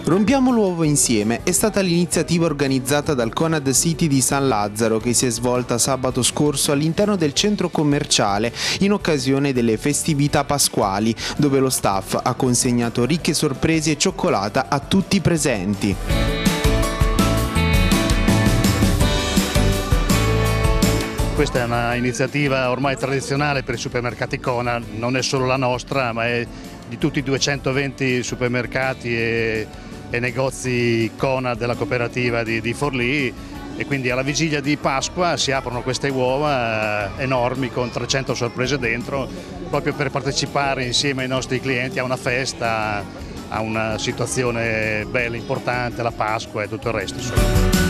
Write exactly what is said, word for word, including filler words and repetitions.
Rompiamo l'uovo insieme è stata l'iniziativa organizzata dal Conad City di San Lazzaro che si è svolta sabato scorso all'interno del centro commerciale in occasione delle festività pasquali, dove lo staff ha consegnato ricche sorprese e cioccolata a tutti i presenti. Questa è un'iniziativa ormai tradizionale per i supermercati Conad, non è solo la nostra, ma è di tutti i duecentoventi supermercati e, e negozi Conad della cooperativa di, di Forlì, e quindi alla vigilia di Pasqua si aprono queste uova eh, enormi con trecento sorprese dentro, proprio per partecipare insieme ai nostri clienti a una festa, a una situazione bella, importante, la Pasqua e tutto il resto. Insomma.